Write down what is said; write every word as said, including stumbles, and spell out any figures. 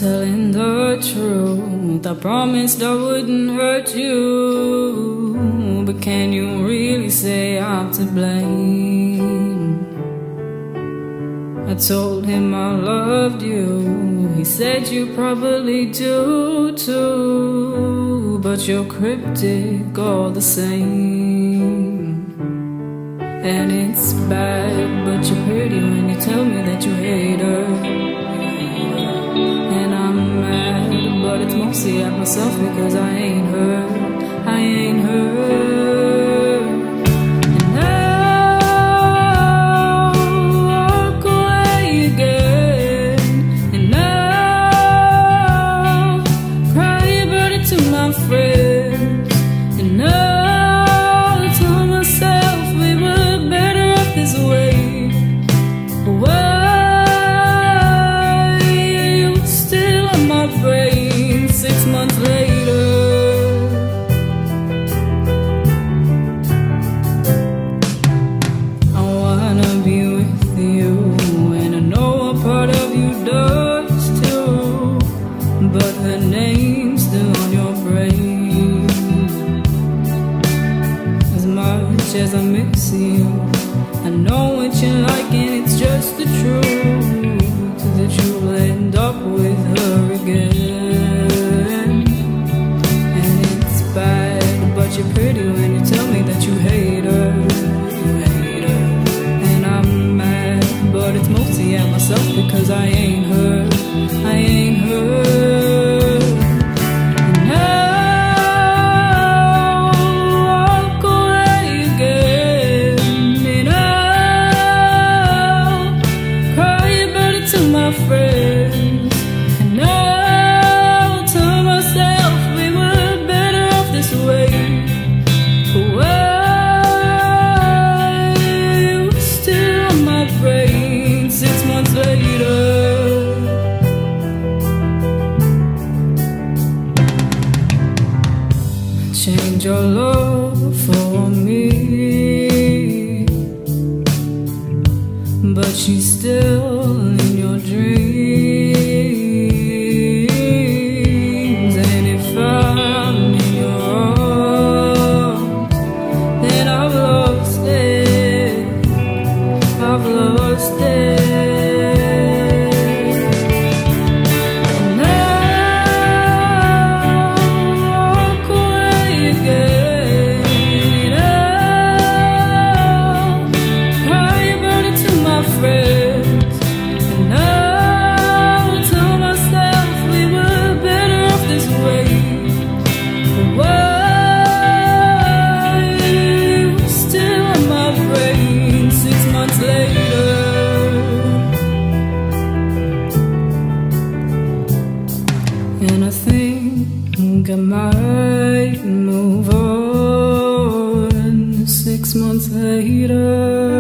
telling the truth. I promised I wouldn't hurt you, but can you really say I'm to blame? I told him I loved you. He said you probably do too, but you're cryptic all the same. And it's bad, but you're pretty when you tell me that you hate her. And I'm mad, but it's mostly at myself because I ain't her. I ain't her. But her name's still on your brain. As much as I miss you, I know what you're like and it's just the truth, that you'll end up with her again. And it's bad, but you're pretty when you tell me that you hate her. You hate her. And I'm mad, but it's mostly at myself because I ain't her. I ain't her. Change your love for me, but she's still in your dreams. And if I'm in your arms, then I've lost it, I've lost it. And I think I might move on six months later.